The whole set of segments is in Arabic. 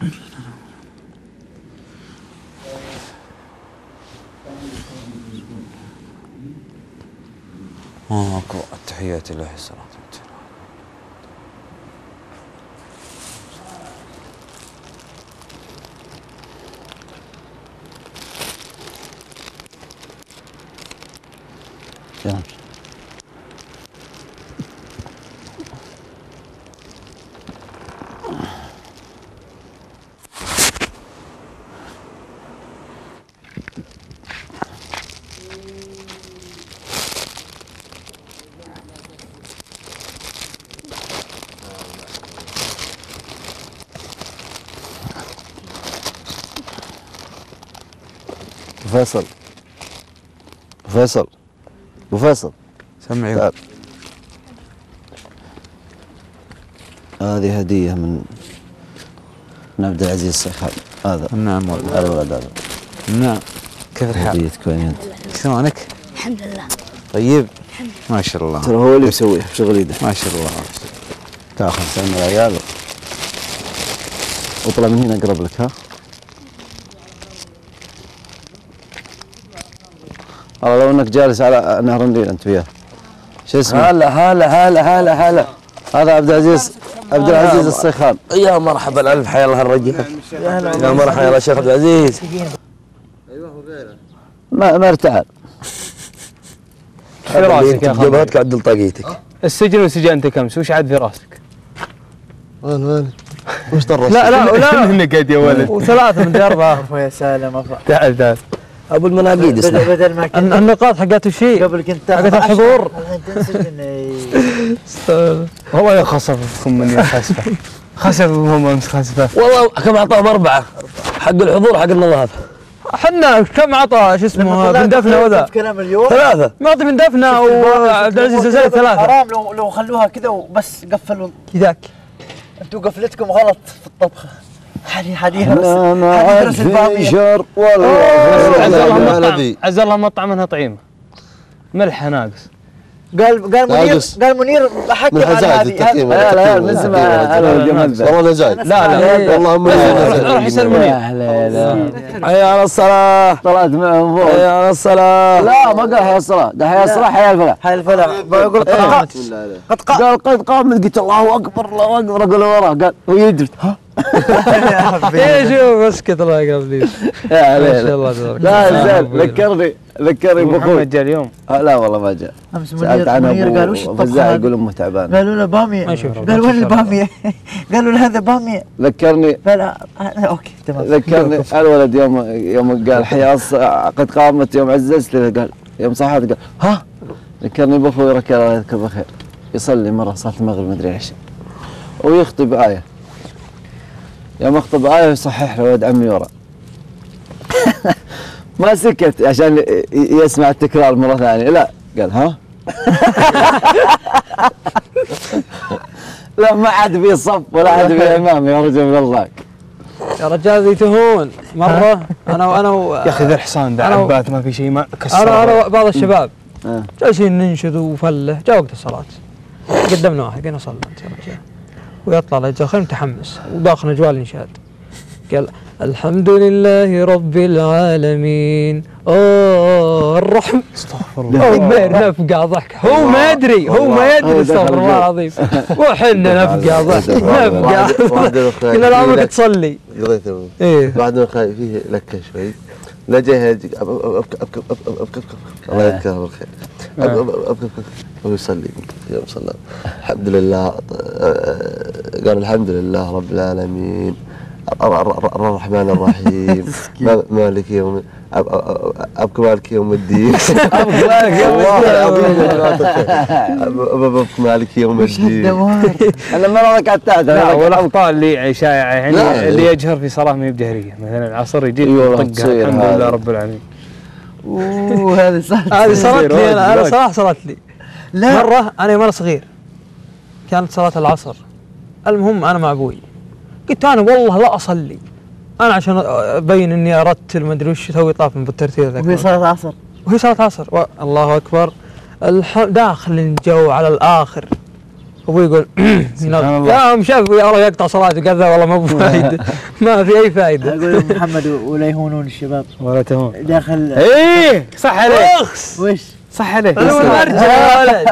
ماكو التحيات لله الصلاة والسلام. فيصل فيصل ابو فيصل سمعي. تعال. هذه هدية من عبد العزيز الصيخان. هذا نعم والله. الولد هذا. نعم. كيف الحال؟ هديتك وين انت؟ شلونك؟ الحمد لله. طيب. ما شاء الله. ترى هو اللي مسويها بشغل يده. ما شاء الله. تاخذ سلم العيال واطلع من هنا اقرب لك. ها والله لو انك جالس على نهر النيل انت وياه. شو اسمه؟ هلا هذا عبد العزيز الصيخان. يا مرحبا الف حيا الله الرجال. يا مرحبا يا شيخ عبد العزيز. ما ارتحل. في راسك يا جبهتك عدل طاقيتك. السجن وسجنتك امس وش عاد في راسك؟ وين وش طرش؟ لا نقد يا ولد. وثلاثة من أربعة. يا سالم تعال ابو المناقيد اسمه. بدل ما كنت النقاط حقته شيء قبل كنت حقت الحضور. والله يا خصفكم مني خسفه. خسفهم امس خسفه. والله كم اعطاهم 4 حق الحضور حق النظافه. حنا كم عطى شو اسمه بن دفنه وذا؟ كلام اليوم 3 معطي بن دفنه وعبد العزيز زي 3. حرام لو خلوها كذا وبس قفلوا كذاك. انتوا قفلتكم غلط في الطبخه. حديها بس ما عاد في شر ولا عز الله مطعم منها طعيمه. ملح ناقص. قال منير بحكم على هذه. لا من زمان انا والجمال والله انا جاي. لا والله روح يسال منير. حي على الصلاه. طلعت معهم فوق. حي على الصلاه. لا ما قال حي الصلاه، ده حي الصلاه حي الفلاح. حي الفلاح. بقول قال قد قامت قلت الله اكبر الله اكبر اقول وراه قال هو يدري. ها ايه شوف اسكت الله يقرب لي. ما شاء الله تبارك. لا زين ذكرني بأخوي. محمد جاء اليوم؟ لا والله ما جاء. امس سألت عنه منير قال وش فزاع يقول امه تعبانه. قالوا له باميه. قال وين الباميه؟ قالوا له هذا باميه. ذكرني اوكي تمام. ذكرني الولد يوم قال حيا قد قامت يوم عززت لي قال يوم صحت قال ها. ذكرني باخوي ركع الله يذكره بالخير يصلي مره صلاه المغرب ما ادري ايش ويخطب ايه. يوم اخطب ايه يصحح له ولد عمي ورا. ما سكت عشان يسمع التكرار مره ثانيه لا قال ها. لا ما عاد في صف ولا عاد في امام يا رجل من الله. يا رجال ذي تهون مره. انا يا اخي ذا الحصان ده عبات ما في شيء ما كسر. انا بعض الشباب جالسين ننشد وفله جاء وقت الصلاه قدمنا واحد قلنا صلى انت يا رجال ويطلع له الخير متحمس وداخل اجواء الانشاد قال الحمد لله رب العالمين الرحم. استغفر الله. نفقع ضحك هو ما يدري استغفر الله العظيم وحنا نفقع ضحك نفقع. قلنا لا عمرك تصلي. ايه بعد ما فيه لكه شوي لا جاي ابكي الله يذكره بالخير. ابكي ويصلي يوم صلى الحمد لله قال الحمد لله رب العالمين الرحمن الرحيم مالك يوم ابكي مالك يوم الدين. ابكي مالك يوم ابكي مالك يوم الدين. انا ما ركعت لا والاخطاء اللي شائعه يعني اللي يجهر في صلاه ما هي بجهريه مثلا العصر يجي يطقها الحمد لله رب العالمين. هذه صارت لي انا صراحه صارت لي مره انا وانا صغير كانت صلاه العصر. المهم انا مع ابوي قلت انا والله لا اصلي انا عشان ابين اني ارتل ما ادري وش اسوي طاف من بالترتيل ذاك. وهي صلاه عصر الله اكبر داخل الجو على الاخر ابوي يقول سبحان الله. يا ام شاف يا الله يقطع صلاته كذا والله ما بفايده ما في اي فائده. اقول محمد ولا يهونون الشباب ولا تهون. داخل. ايه صح عليك. وش؟ صح عليك. انا ارجع يا ولد.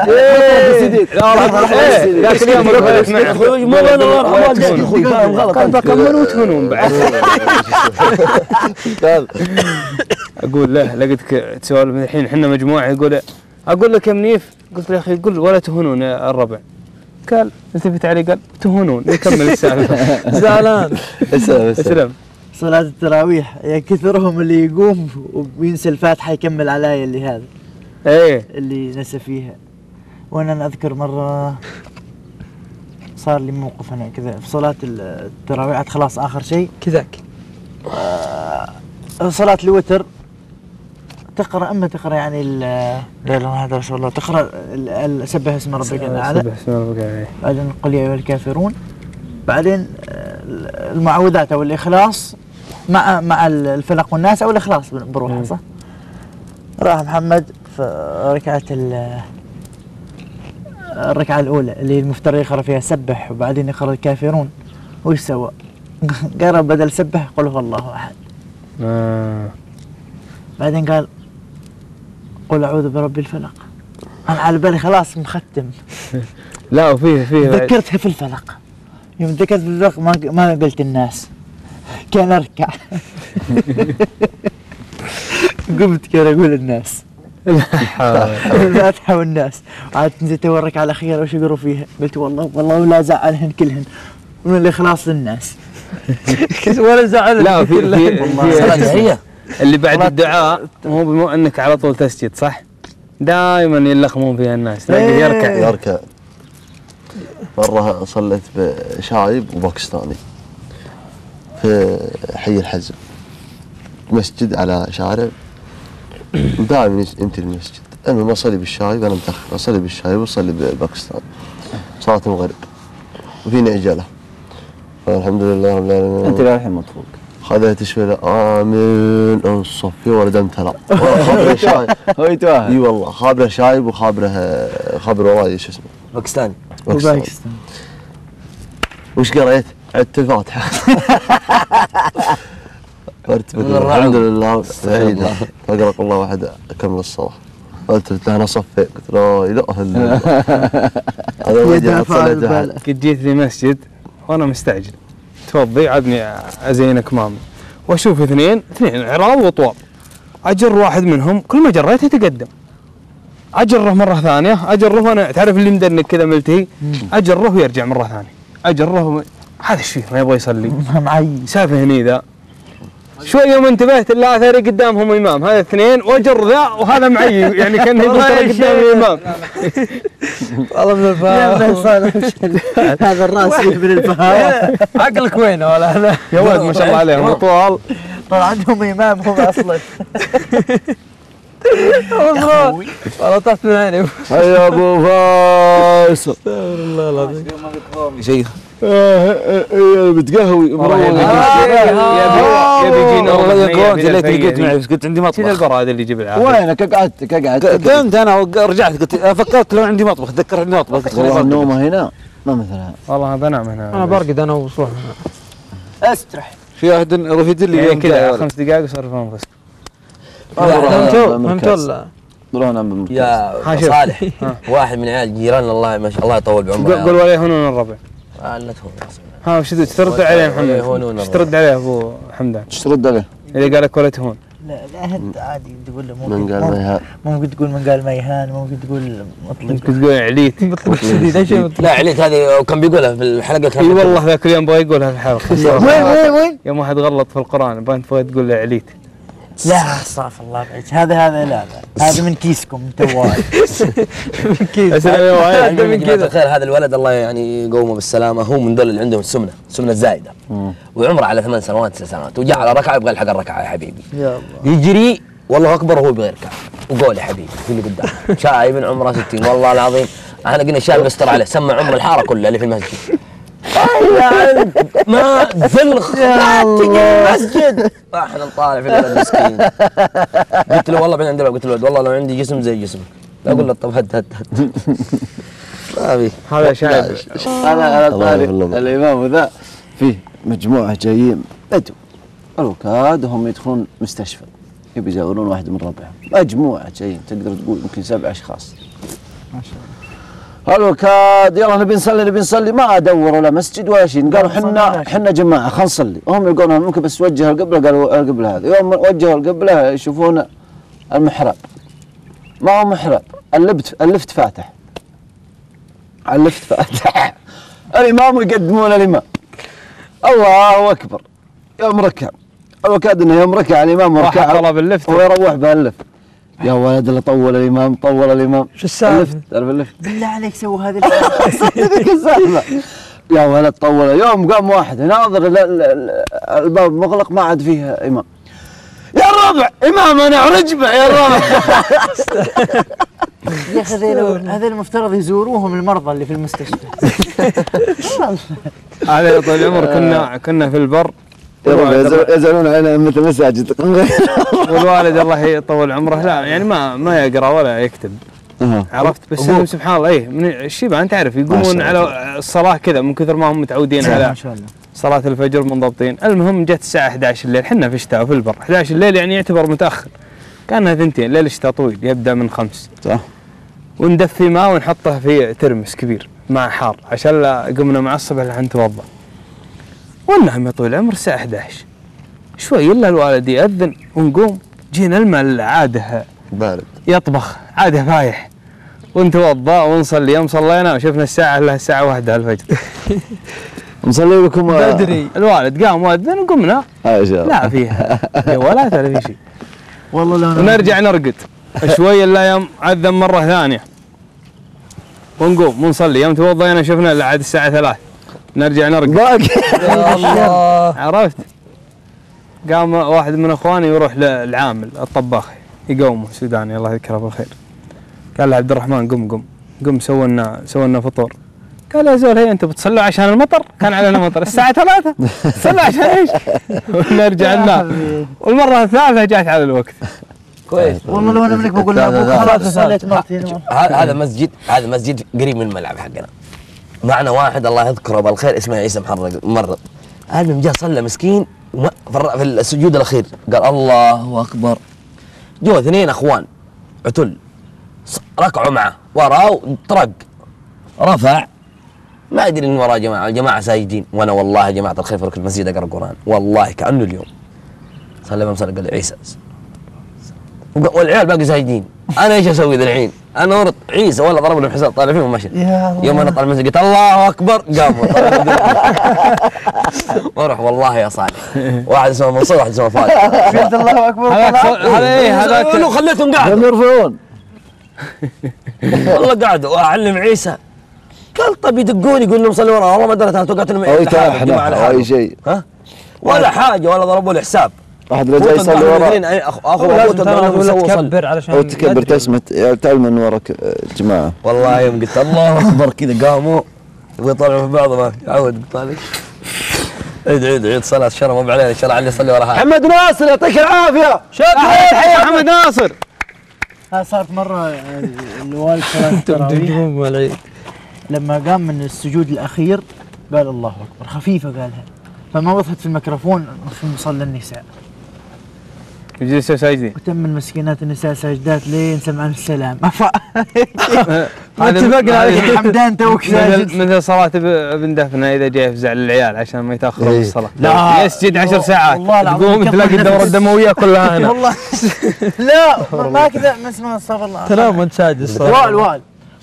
ذاك اليوم رحت معه. مو انا غلط. كان بكمل وتهونون بعد. قال اقول له لقيتك تسولف الحين احنا مجموعه يقول اقول لك يا منيف قلت له يا اخي قل ولا تهونون يا الربع قال التفت علي قال تهونون يكمل السالفه. زعلان. اسلم. صلاة التراويح يا كثرهم اللي يقوم وينسى الفاتحة يكمل علي اللي هذا ايه اللي نسى فيها. وانا اذكر مرة صار لي موقف انا كذا في صلاة التراويح عاد خلاص اخر شيء كذاك صلاة الوتر تقرأ اما تقرأ يعني لا اله الا الله تقرأ سبح اسم ربك الاعلى سبح اسم ربك الاعلى بعدين قل يا ايها الكافرون بعدين المعوذات او الاخلاص مع الفلق والناس او الاخلاص بروحه صح؟ راح محمد في ركعة الركعة الأولى اللي المفترض يقرأ فيها سبح وبعدين يقرأ الكافرون وش سوى؟ قرأ بدل سبح قل هو الله أحد. بعدين قال قل أعوذ برب الفلق. أنا على بالي خلاص مختم. لا وفيه ذكرتها في الفلق. يوم ذكرت في الفلق ما قلت الناس كان أركع. قمت كذا أقول الناس. الفاتحة والناس عاد نزلت أورك على الأخيرة وش يقروا فيها قلت والله لا زعلهن كلهن من الإخلاص للناس. ولا زعل. لا في هي اللي بعد الدعاء مو بمو انك على طول تسجد صح؟ دائما يلخمون فيها الناس تلاقيه يركع. مرة صليت بشايب وباكستاني في حي الحزم مسجد على شارع دائما يمتلي المسجد. المهم اصلي بالشايب انا متاخر اصلي بالشايب واصلي بالباكستان صلاة المغرب وفيني عجله الحمد لله رب العالمين. انت للحين مطفوق خذيت شوي امين انصفي ولد امتلأ خابره شايب هو يتواهل. اي والله خابره شايب وخابره خابر وراي شو اسمه باكستاني. وش قريت؟ عدت الفاتحه. الحمد لله سعيدة اقرا قل الله واحد اكمل الصلاه قلت له انا صفيت قلت لا اله الا الله هذا وجه صليت. قد جيت لي مسجد وانا مستعجل توضي عدني ازين كمامي واشوف اثنين عراض وطواب اجر واحد منهم كل ما جريته يتقدم اجره مره ثانيه اجره وانا تعرف اللي مدنك كذا ملتهي اجره ويرجع مره ثانيه اجره هذا ايش فيه ما يبغى يصلي معي سافه هني ذا شوي يوم انتبهت لا اثري قدامهم امام هذا اثنين واجر ذا وهذا معي يعني كان يقول ترى قدامي امام. والله من الفهاوة هذا الراس من الفهاوة. عقلك وين ولا لا يا ولد ما شاء الله عليهم طوال طلع عندهم امام هم اصلا. والله طحت من عيني. يا ابو فايصل الله العظيم شيخ بتقهوي يبي يجينا والله يا كون ليت لقيت معي بس قلت عندي كذا مطبخ. البراد اللي يجيب العافيه. وينك قعدت قمت انا ورجعت قلت فكرت لو عندي مطبخ تذكر عندي مطبخ قلت والله خليني النومه هنا ما مثلها. والله بنام هنا انا برقد انا وصروح استرح. في واحد رفيد لي يعني كذا 5 دقائق وصار انفس. فهمت ولا؟ روح نام بالمركز. يا صالح واحد من عيال جيراننا الله ما شاء الله يطول بعمره. قول ولا يهونون الربع. لا تهون. ها وش ترد عليه محمد؟ وش ترد عليه ابو حمدان؟ ايش ترد عليه؟ اللي قال لك ولا تهون. لا عادي تقول له من قال ما يهان ممكن تقول من قال ما يهان ممكن تقول مطلق ممكن تقول عليت. لا عليت هذه كان بيقولها في الحلقه اي والله ذاك اليوم بغى يقولها في الحلقه. وين يوم واحد غلط في القران بغى تقول له عليت. لا استغفر الله بعيد هذا لا هذا من كيسكم توال. من كيس هذا من كذا. خير هذا الولد الله يعني يقومه بالسلامه هو من دول اللي عندهم السمنه الزايده وعمره على 8 سنوات 9 سنوات وجاء على ركعه يبغى يلحق الركعه يا حبيبي يا الله يجري والله اكبر وهو يبغى يركع وقول يا حبيبي في اللي قدام شايب عمره 60 والله العظيم احنا قلنا الشايب بستر عليه سمع الحاره كلها اللي في المسجد. ما ذلخ لا تجي المسجد احنا نطالع في الولد مسكين. قلت له والله بعدين عندي قلت له والله لو عندي جسم زي جسمك لا اقول له طب هد ما في. هذا شايب. انا الله طاري يغفر له. الامام ذا فيه مجموعه جايين بدو الوكاد هم يدخلون مستشفى يبي يزورون واحد من ربعهم، مجموعه جايين تقدر تقول يمكن 7 اشخاص. ما شاء الله. الوكاد يلا نبي نصلي ما ادوروا لا مسجد ولا شيء، قالوا حنا جماعه خلينا نصلي، هم يقولون ممكن بس وجه القبله، قالوا القبله هذه، يوم وجهوا القبله يشوفون المحراب ما هو محراب، اللفت فاتح الامام يقدمون الامام الله اكبر. يوم ركع الوكاد انه يوم ركع الامام وركع طلب اللفت ويروح بهاللفت. يا ولد اللي طول الامام شو السالفه؟ تعرف اللفت بالله عليك سووا هذه هذيك السالفه. يا ولد طول يوم قام واحد يناظر الباب مغلق ما عاد فيه امام. يا الربع امامنا ورجبه يا الربع. يا اخي هذول المفترض يزوروهم المرضى اللي في المستشفى. هذا يا طويل العمر كنا في البر يزعلون علينا مثل مساجد. والوالد الله يطول عمره لا يعني ما يقرا ولا يكتب. عرفت بس انهم سبحان الله من الشيبه انت عارف يقومون على الصلاه كذا من كثر ما هم متعودين على ما شاء الله صلاه الفجر منضبطين. المهم جت الساعه 11 الليل، حنا في الشتاء وفي البر 11 الليل يعني يعتبر متاخر، كانها 2 ليل الشتاء طويل يبدا من 5 صح. وندفي ماء ونحطه في ترمس كبير مع حار عشان لا قمنا مع الصبح لحن نتوضا. والنهم يا طويل العمر الساعه 11 شوي الا الوالد ياذن ونقوم جينا الماء العاده بارد يطبخ عاده فايح ونتوضا ونصلي. يوم صلينا وشفنا الساعه الا الساعه 1 الفجر. نصلي لكم بدري الوالد قام واذن وقمنا لا فيها جوالات ولا في شيء والله لو ونرجع نرقد شوي الا يوم عذن مره ثانيه ونقوم ونصلي. يوم توضينا شفنا الا عاد الساعه 3 نرجع نرقد. يا الله. عرفت؟ قام واحد من اخواني يروح للعامل الطباخ يقومه سوداني الله يذكره بالخير، قال له عبد الرحمن قم سوينا فطور. قال يا زول هي انتم بتصلوا عشان المطر؟ كان علينا مطر الساعه 3 تصلوا عشان ايش؟ ونرجع ننام والمره الثالثه جات على الوقت. كويس والله لو انا منك بقول لابوك خلاص صليت مرتين. هذا مسجد قريب من الملعب حقنا. معنا واحد الله يذكره بالخير اسمه عيسى ممرض. المهم جاء صلى مسكين في السجود الاخير قال الله اكبر. جو 2 اخوان عتل ركعوا معه وراه طرق رفع ما ادري ان وراه جماعه الجماعه ساجدين وانا والله يا جماعه الخير في المسجد اقرا القران والله كانه اليوم. صلى ما صلى قال لي عيسى والعيال باقي ساجدين. انا ايش اسوي ذا الحين؟ انا ورط عيسى ولا ضرب لهم حساب طالع فيهم ومشى. يوم انا طالع المسجد قلت الله اكبر قاموا واروح والله يا صالح واحد اسمه منصور واحد اسمه فادي. قلت الله اكبر هذا ايه هذاك خليتهم قاعدوا يرفعون والله قاعدوا واعلم عيسى قال طب يدقون يقول لهم صلوا ورا والله ما درت انا توقعت انهم او يتاحنا او اي شيء ها ولا حاجه ولا ضربوا لي حساب. واحد اللي جاي يصلي ورا اخو ابوه تكبر علشان او تكبر تسمت تعلم من وراك الجماعه. والله يوم قلت الله اكبر كذا قاموا ويطلعوا في بعض ما يعود طالع عيد صلاه الشرع مو علينا الشرع اللي يصلي ورا هذا. محمد ناصر يعطيك العافيه. تحيه محمد ناصر. صارت مره الوالد صلاه التراويح لما قام من السجود الاخير قال الله اكبر خفيفه قالها فما وضحت في الميكروفون في مصلى النساء يجلسوا ساجدين وتم المسكينات النساء ساجدات لين سمعنا السلام. اتفقنا عليك حمدان توك ساجد مثل صلاة ابن دفنة إذا جاء يفزع للعيال عشان ما يتأخروا في الصلاة. لا يسجد 10 ساعات والله العظيم تقوم تلاقي الدورة الدموية كلها هنا. والله لا ما كذا ما اسمها استغفر الله. تنام وانت ساجد وال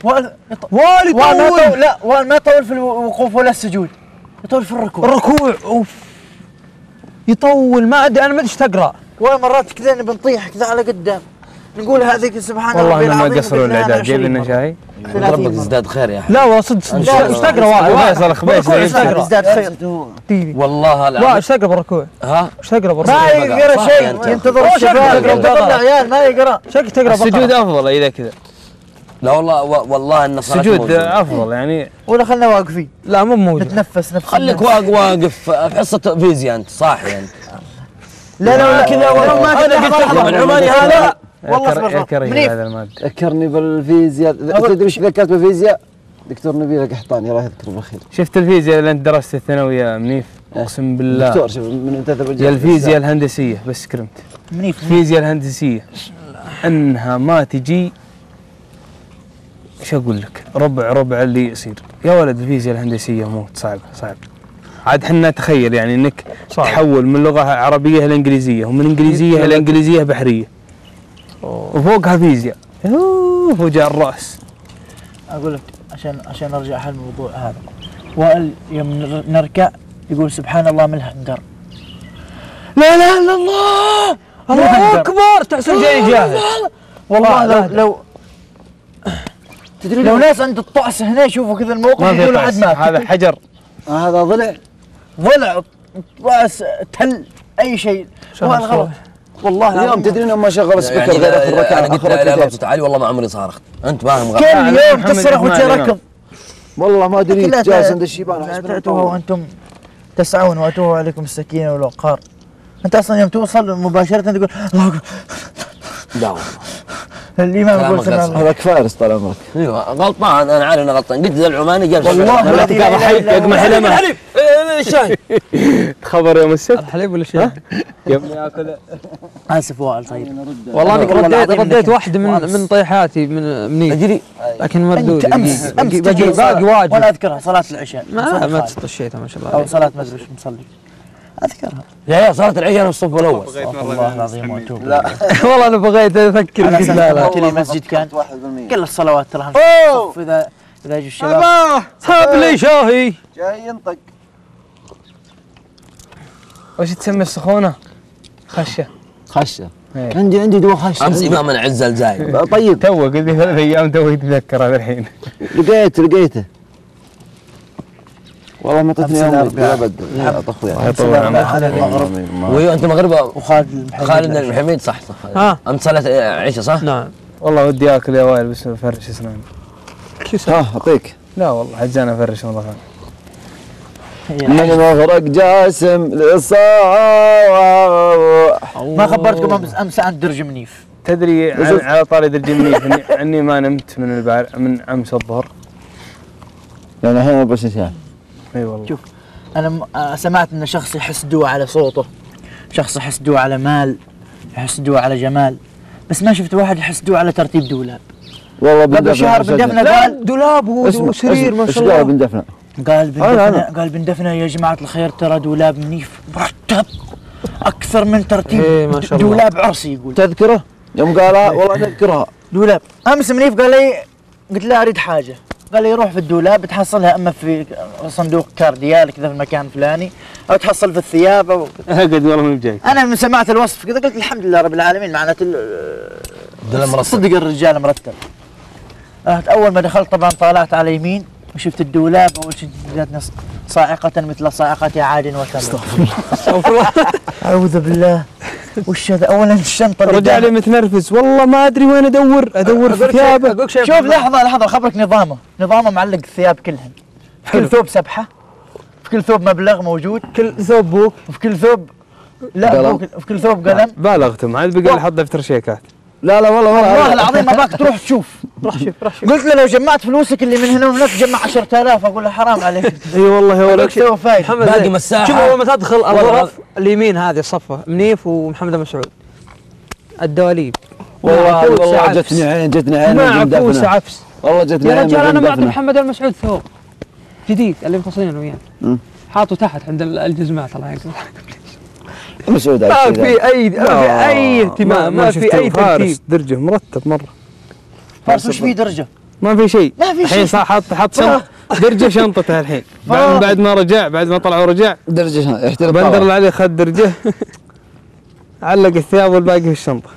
يطول. لا وال ما يطول في الوقوف ولا السجود يطول في الركوع. اوف يطول ما ادري انا ما ادري ايش تقرا. مرات كذا بنطيح كذا على قدام نقول هذيك سبحان الله والله ما قصروا الاعداد جايب لنا شاي. ربك يزداد خير يا اخي. لا والله صدق ايش تقرا واحد فيصل خبيث يزداد خير والله لا ايش تقرا بالركوع؟ ها ايش تقرا بالركوع؟ ما يقرا شيء ينتظر الشباب ينتظر العيال ما يقرا. شكلك تقرا السجود افضل اذا كذا. لا والله ان السجود افضل يعني. ولا خلنا واقفين. لا مو موجود نتنفس نفس خليك واقف في حصه فيزياء انت صاحي انت. لا كذا والله ما انا قلت لحظه العماني هذا والله اصبر يا كريه هذا المادة. ذكرني بالفيزياء. تدري ايش ذكرت بالفيزياء؟ دكتور نبيل قحطاني الله يذكره بالخير. شفت الفيزياء اللي انت درست الثانوي يا منيف؟ اقسم بالله دكتور شوف من انتدب يا الفيزياء الهندسيه بس كرمت. منيف الفيزياء الهندسيه انها ما تجي، ايش اقول لك، ربع اللي يصير يا ولد. الفيزياء الهندسيه موت صعب. عاد حنا تخيل يعني انك تحول من لغه عربيه الى انجليزيه، ومن انجليزيه الى انجليزيه بحريه، وفوقها فيزياء وجاء الراس. اقول لك عشان ارجع حل الموضوع هذا. وائل يوم نركع يقول سبحان الله ملها انقر. لا اله الا الله الله اكبر. تحسن جاي جاهز والله. لو ناس عند الطعس هنا يشوفوا كذا الموقف يقولوا عاد مات. هذا حجر. هذا ضلع طعس تل اي شيء. وهذا غلط والله. اليوم تدرين ما شغل سبيكر غير اخر ركعه. انا قلت لا اله الا الله تعالي والله ما عمري صارخت. انت فاهم غلط. كل يوم تصرخ وتركض. والله ما دريت جالس عند الشيبان. لا تأتوها وانتم تسعون واتوه عليكم السكينه والوقار. انت اصلا يوم توصل مباشره تقول الله اكبر. لا والله الامام يقول سبحان الله. هذاك فارس طال عمرك. ايوه غلطان، انا عارف انه غلطان. قلت ذا العماني جاب والله لا تقاضى يقمع حلمه. الشاي خبر يوم السبت الحليب ولا شيء؟ يا ابني ياكل. اسف وائل. طيب والله انا رديت واحده من طيحاتي من منيف اجري لكن مردود. امس باقي واجب. وانا اذكرها صلاه العشاء. ما تطشيتها ما شاء الله. او صلاه ما ادري ايش مصلي اذكرها. يا صارت العشاء انا الصف الاول. والله العظيم واتوب. لا والله انا بغيت افكر انا لا سالت لي مسجد كان كل الصلوات ترى صف. اذا اجوا الشباب هاب لي شاهي جاي ينطق. وش تسمي السخونه؟ خشه. إيه. عندي دواء خشه. امس امامنا عز الزايد. طيب تو قلت لي 3 ايام تو يتذكر هذا الحين. لقيته والله ما تعطيني امي ابد. لا اخوي الله يطول عمرك. وانت مغربه وخالد المحميد صح. ها انت صليت عشاء صح؟ نعم. والله ودي اكل يا وائل بس افرش اسناني. ها اعطيك. لا والله حجاني افرش مره ثانيه. من مغرق جاسم للصاع. ما خبرتكم امس عن درج منيف. تدري على طاري درج منيف اني ما نمت من امس الظهر. يعني الحين بس يعني. اي والله. شوف انا سمعت ان شخص يحسدوه على صوته، شخص يحسدوه على مال، يحسدوه على جمال، بس ما شفت واحد يحسدوه على ترتيب دولاب. والله قبل شهر بن دفنه قال دولاب وسرير ما شاء الله. بن دفنه؟ قال بن دفنه يا جماعه الخير ترى دولاب منيف مرتب اكثر من ترتيب ما شاء الله. دولاب عرسي. يقول تذكره يوم قالها والله اذكرها. دولاب امس منيف قال لي، قلت له اريد حاجه، قال لي روح في الدولاب تحصلها اما في صندوق كارديال كذا في المكان الفلاني، او تحصل في الثياب او قد والله ما بجاي. انا من سمعت الوصف كذا قلت الحمد لله رب العالمين. معناته صدق الرجال مرتب. اول ما دخلت طبعا طالعت على يمين وشفت الدولاب، اول شيء جاتني صاعقه مثل صاعقه عاد وثمن. استغفر الله اعوذ بالله. وش هذا؟ اولا الشنطه رجع لي متنرفز والله ما ادري وين ادور في ثيابه. شوف لحظه خبرك نظامه معلق الثياب كلهن. في كل ثوب سبحه، في كل ثوب مبلغ موجود، كل ثوب بوك، وفي كل ثوب بوك، في كل ثوب قلم. بالغتم عاد بقى لي حط دفتر شيكات. لا والله العظيم ما باك تروح تشوف. روح شوف. قلت له لو جمعت فلوسك اللي من هنا وهناك تجمع 10,000. اقول له حرام عليك. اي والله يا ولد سوى فايد. باقي مساحه. شوف اول ما تدخل الغرف اليمين هذه الصفه منيف ومحمد مسعود الدواليب. والله جتني عين معكوس عفس. والله جتني عين. يا رجال انا معطي محمد المسعود ثوب جديد اللي مفصلينه وياه، حاطه تحت عند الجزمات. الله يعينكم. مسعود ما في اي اهتمام، ما في اي ترتيب. درجه مرتب مره. فارس وش في درجه؟ ما في شيء. ما في شيء. الحين صار حط شنطه درجه شنطته الحين. بعد ما رجع، بعد ما طلع ورجع درجه يحترم. بندر اللي عليه خذ درجه علق الثياب والباقي في الشنطه.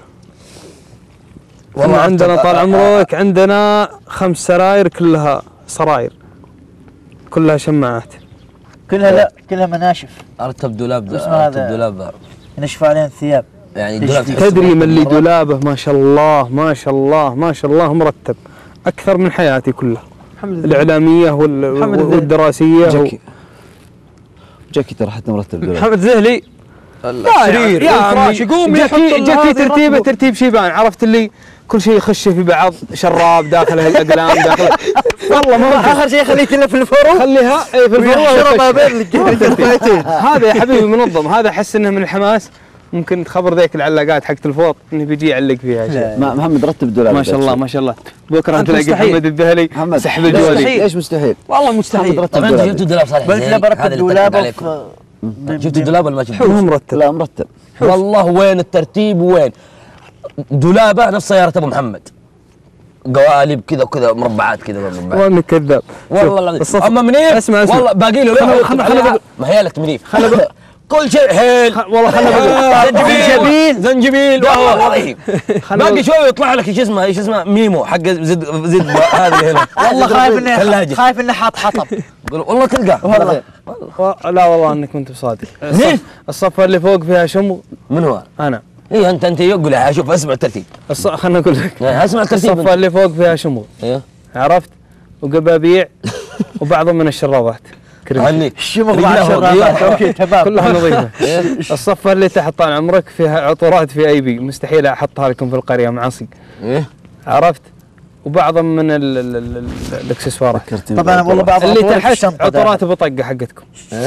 والله عندنا طال عمرك عندنا 5 سراير كلها سراير، كلها شماعات، كلها مناشف. ارتب دولاب هذا دولاب ينشف عليه الثياب. يعني دولاب تدري من اللي دولابه ما شاء الله ما شاء الله ما شاء الله مرتب اكثر من حياتي كلها، الاعلاميه والدراسيه. جاكي ترى حتى مرتب دولاب. محمد زهلي سرير يا فراش يقوم يحط جاكي ترتيب شيبان، عرفت اللي كل شيء يخش في بعض، شراب داخله الاقلام داخله. والله ما اخر شيء خليه كله في الفرو خليها في الفروع ما بين الجهتين. هذا يا حبيبي منظم، هذا احس انه من الحماس ممكن تخبر ذيك العلاقات حقت الفوط انه بيجي يعلق فيها شيء. محمد رتب الدولاب. ما شاء الله ما شاء الله. بكره أنت تلاقي مستحيل. محمد الذهلي محمد سحب الجوالي. ليش مستحيل؟ والله مستحيل. طب انت جبتوا الدولاب صالح قلت له زين؟ بركب هذا اللي اتفقت دولابه عليكم. جبتوا الدولاب ولا ما جبتوا؟ هو مرتب. لا مرتب. والله وين الترتيب وين؟ دولابه نفس سيارة ابو محمد. قوالب كذا وكذا مربعات كذا مربعات. وانك كذاب. والله العظيم. الصف- اما منيف اسمع. والله باقي له خلنا ما هي لك منيف. كل شيء حيل والله خلنا زنجبيل زنجبيل والله العظيم. خلنا باقي شوي يطلع لك شو اسمه ميمو حق زد هذه هنا. والله خايف انه حاط حطب. والله تلقاه والله. لا والله انك كنت بصادق. زين. الصفه اللي فوق فيها شمغ. من هو؟ انا. ايه انت يقول اشوف اسمع الترتيب. خلنا اقول لك. اسمع الترتيب. الصفه اللي فوق فيها شمغ. ايوه عرفت؟ وقبابيع وبعضهم من الشرابات. عنيك الشمغ مع الشرابات اوكي تمام كلها نظيفه. الصفه اللي تحت طال عمرك فيها عطورات في اي بي، مستحيل احطها لكم في القريه معصي. ايه عرفت؟ وبعضهم من الاكسسوارات. طبعا والله بعض اللي العطور في تحت الشنطة عطورات بطقه حقتكم.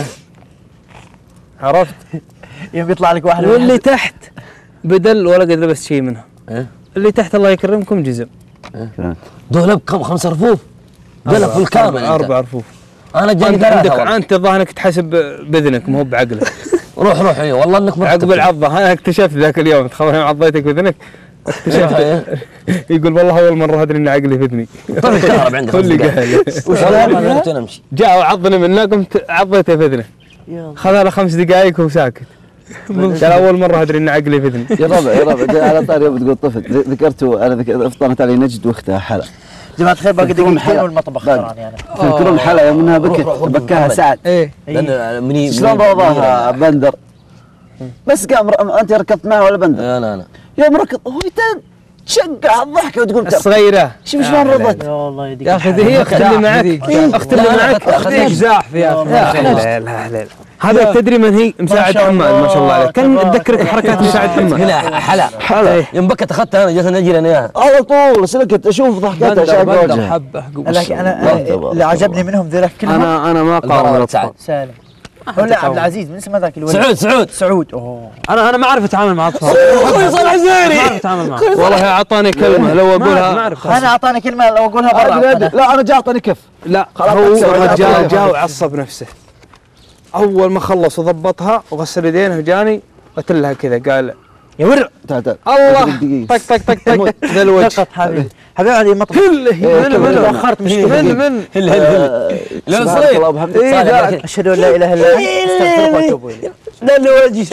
عرفت؟ يوم يطلع لك واحد واللي تحت بدل ولا قد لبست شيء منها. إيه؟ اللي تحت الله يكرمكم جزم. دولاب كم 5 رفوف؟ دولاب بالكامل 4 رفوف. انا جاني انت عندك 3. انت الظاهر انك تحسب باذنك مو بعقلك. روح اي والله انك عقب العضه انا اكتشفت ذاك اليوم تخيل عضيتك باذنك اكتشفت. يقول والله اول مره ادري ان عقلي في اذني. طيب الكهرب عندك كل قال والله ما قدرت امشي. جاء وعضني منه قمت عضيته في اذنه. خذ له 5 دقائق وهو ساكت. قال اول مره ادري ان عقلي في اذني. يا ربع على طاري يوم تقول طفل ذكرته انا فطرت علي نجد واختها حلا. جماعة الخير باقي دقيقتين والمطبخ تراني يعني. تذكرون حلا يوم انها بكت بكاها سعد. ايه لان مني شلون روضاها بندر؟ بس قام انت ركضت معه ولا بندر؟ انا يوم ركض هو تشقع الضحكه وتقول الصغيره شوف شلون رضت. يا والله يديك يا اخي هي اخت اللي معك اخت اللي معك اخذك زاحف يا اخي. لا هذا تدري من هي؟ مساعد حماد ما شاء الله عليك. كان تذكرك حركات مساعد حماد. هنا حلا يوم بكت اخذتها انا جلسنا نجري انا وياها على طول سلكت اشوف ضحكتها شايف بندر وجهها. حبه لكن انا اللي عجبني منهم ذولا كلهم انا ما قارن الاطفال. سالم ولا عبد العزيز من اسمه ذاك الولد سعود اوه انا ما اعرف اتعامل مع اطفال. اخوي صالح زيري ما اعرف اتعامل معه. والله اعطاني كلمه لو ما اقولها اعرف. انا اعطاني كلمه لو اقولها برا لا انا جاء اعطاني كف. لا هو الرجال جاء وعصب نفسه. اول ما خلص وضبطها وغسل يدينه وجاني قلت لها كذا قال يا ورع تعال الله طق طق طق طق ذا الوجه. فقط حبيبي حبيبي هذه مطبخ من تاخرت مشكله لا سبحانك الله وبحمدك. اشهد ان لا اله الا انت استغفرك واتوب اليك لا اللي ولدي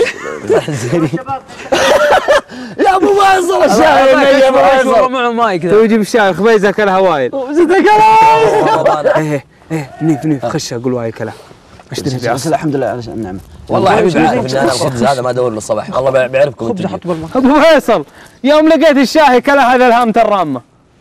يا ابو فيصل الشاعر يا ابو فيصل معه ماي كذا. تو يجيب الشاي خبيزه كلها وايل. ايه نيف خش اقول وايل كلها. اشتري في بس الحمد لله على النعمه. والله حبيبي عارف ان انا الخبز هذا ما ادور له الصباح والله بيعرفكم خبز احط بالماء. ابو فيصل يوم لقيت الشاي كلها هذا الهامة الرامه.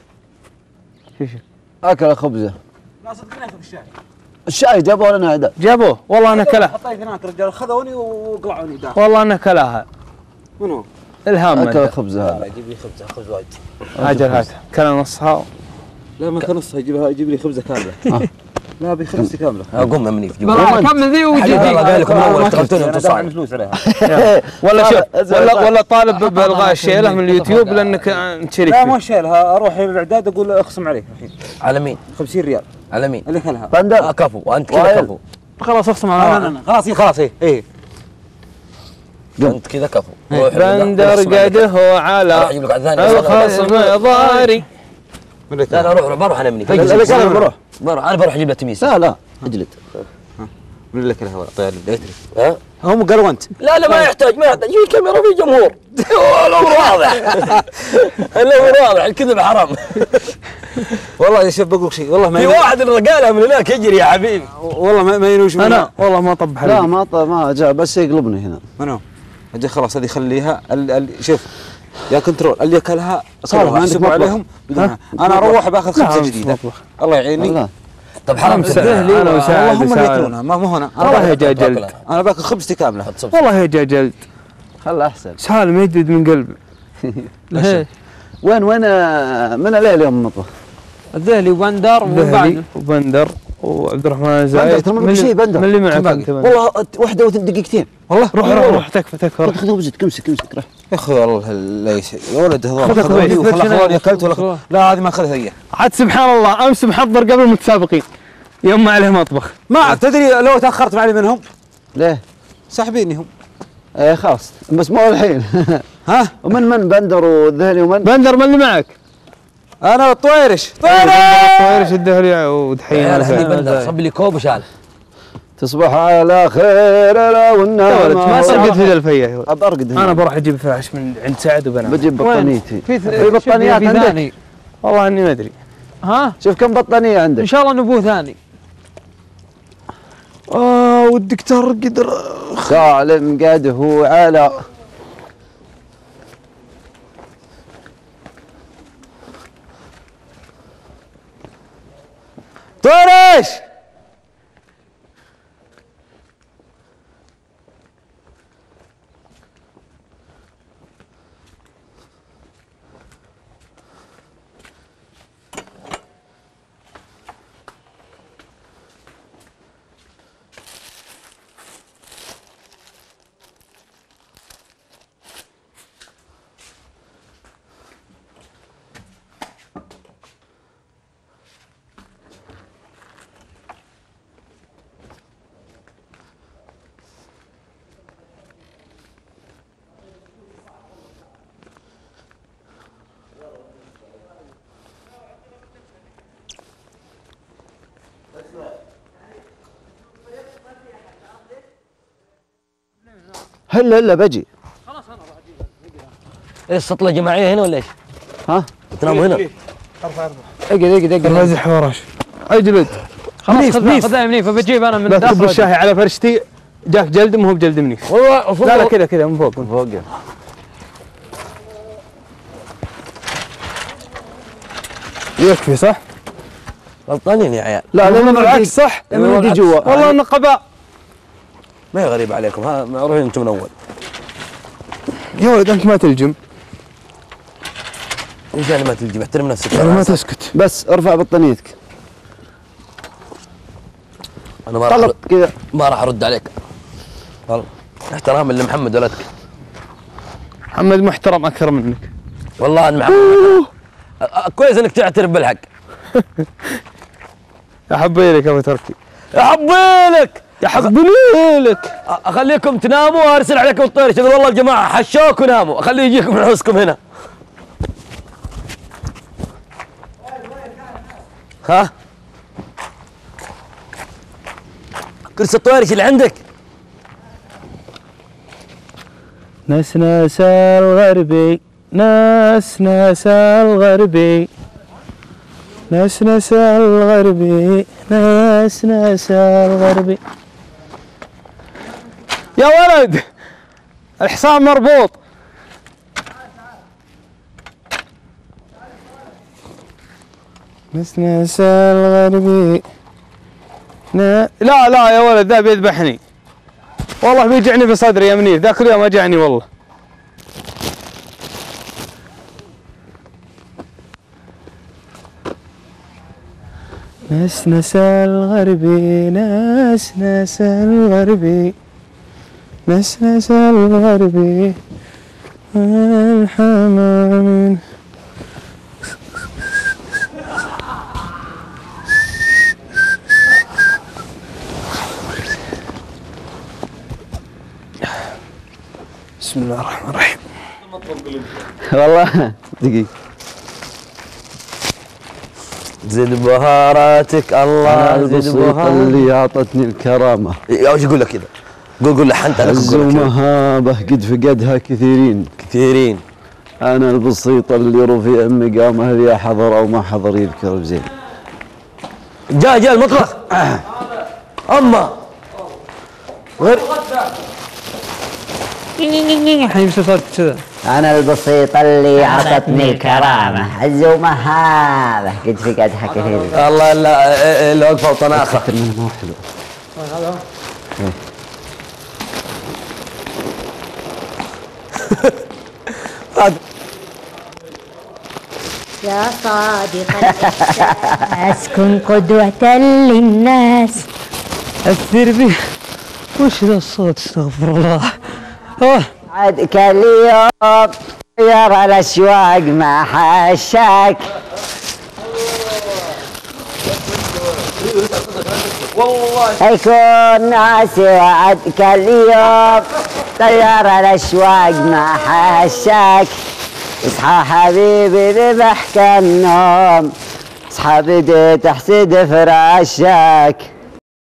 اكل خبزه. لا صدقني اخذ الشاي جابوه لنا عداء. جابوه والله انا كلها. حطيت هناك رجال خذوني وقلعوني داخل. والله انا كلها. منو؟ الهام اكل الخبزه هذا. يجيب لي خبز وايد اجل هاتها كلا نصها. لا ما كان نصها يجيب لي خبزه كامله. لا ابي خبزتي كامله. قوم يا منيف كمل ذي وجي والله ذي. قال لكم اول اشتغلتوني انا وانتم دافع صايم فلوس عليها. ولا شوف ولا طالب بالغاء الشيله من اليوتيوب لانك انت شريك لا فيه. مو شيلها اروح الاعداد اقول اخصم عليه الحين على مين؟ 50 ريال على مين؟ اللي خلها. بندر كفو وانت كذا كفو خلاص اخصم على خلاص ايه انت كذا كفو بندر قده على راح اجيب لك على الثاني الخصم ضاري. لا لا بروح انا مني بروح انا بروح اجيب له تميس لا اجلد. من اللي كلها طيب ها هم قالوا انت لا ما يحتاج جيب الكاميرا في جمهور الامر واضح الامر واضح الكذب حرام والله يا شيخ بقول شيء والله في واحد الرجاله من هناك يجري يا حبيبي والله ما ينوش انا والله ما طب حبيبي. لا ما جاء بس يقلبني هنا. منو؟ اجي خلاص هذه خليها شوف يا كنترول اللي اكلها صالح احسبوا عليهم انا اروح باخذ خبزه جديده الله يعيني. طب حرام سهل انا وساعد هم اللي ياكلونها ما مو هنا والله يا جاجلت انا باكل خبزتي كامله والله يا جاجلت خله احسن. سالم يجدد من قلبي. وين من عليه اليوم المطبخ؟ الذهلي وبندر ذهلي وبندر وعبد الرحمن زايد. ترى ما شيء بندر. من اللي معك انت؟ والله واحدة دقيقتين. والله روح تكفى خذ وبزت امسك روح. يا اخوي والله ليش يا ولد هذول خذ خلوني اكلت ولا لا هذه ما اخذها هي. عاد سبحان الله امس محضر قبل المتسابقين يوم ما عليه مطبخ. ما تدري لو تاخرت معي منهم ليه؟ ساحبيني هم. ايه خلاص بس مو الحين. ها؟ ومن بندر والذهلي بندر من اللي معك؟ انا الطويرش. طويرش الدهلي ودحين. عندي بندر صب لي كوب وشال. تصبح على خير لا والنعم. ما ترقد في الفيه. ارقد هنا. انا بروح اجيب فراش من عند سعد وبنام. بجيب بطانيتي. في بطانيات عندك؟ والله اني ما ادري. ها؟ شوف كم بطانيه عندك. ان شاء الله نبوه ثاني. ودك ترقد. سالم قد هو على طرش. هلا بجي. ايش سطله جماعيه هنا ولا ايش؟ ها؟ تناموا هنا؟ اقعد رازح وراش اجلد. خلاص خذها منيف فبجيب انا من لا تكب داخل. الشاهي على فرشتي جاك جلد ما هو بجلد منيف. والله لا كذا من فوق. يكفي صح؟ غلطانين يا عيال. لا بالعكس صح. ودي جوا. والله انه قباء. ما هي غريبه عليكم ها روحين انتم من اول. يا ولد انت ما تلجم. ايش يعني ما تلجم؟ احترم نفسك. يعني ما تسكت. بس ارفع بطانيتك. انا ما طلق كذا. ما راح ارد عليك. والله احتراما لمحمد ولدك. محمد محترم اكثر منك. والله ان محمد كويس انك تعترف بالحق. يا حبيلك يا ابو تركي. يا حبيلك يا حبيلك. اخليكم تناموا وارسل عليكم الطير تقول والله الجماعه حشوك وناموا اخليه يجيكم من حوسكم هنا. ها؟ كرسي الطويرش اللي عندك. ناس الغربي ناس الغربي ناس الغربي ناس الغربي. يا ولد الحصان مربوط. ناس الغربي لا يا ولد ذا بيذبحني والله بيجعني في صدري يا منير. ذاك اليوم اجعني والله. ناس الغربي ناس الغربي ناس الغربي الحمامين. بسم الله الرحمن الرحيم. والله دقيقة. زد بهاراتك الله زد بهاراتك اللي اعطتني الكرامة. وش يقول لك كذا؟ قول لحنت عليك. عز ومهابة قد فقدها كثيرين. انا البسيط اللي رفيع مقامه اللي حضر او ما حضر يذكر بزين. جاء المطبخ. اما غير حيمسك صوت كذا. أنا البسيط اللي عطتني الكرامة عز ومهابة قد فقدها كثير. الله لا الوقفة وطناخة. ما هو حلو. يا صادق الإحساس كن قدوة للناس. أثر به. وش ذا الصوت؟ استغفر الله. عدك اليوم يرى الأشواق ما حشاك. يكون ناسي وعدك اليوم طير الأشواق ما حشاك. اصحى حبيبي ذبحك النوم، اصحى بديت احسد فراشك.